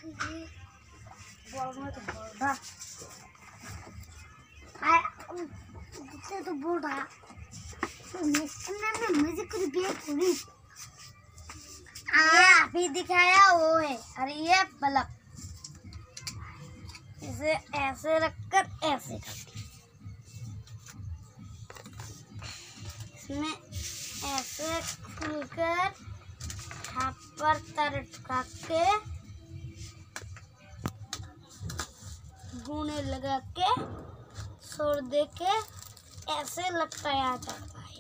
तो बोल रहा म्यूजिक पूरी अभी दिखाया वो है। अरे ये बल्ब इसे ऐसे रखकर ऐसे करके इसमें ऐसे खुलकर यहाँ पर तार टुका के गूने लगा के छोड़ दे के ऐसे लटकाया जाता है।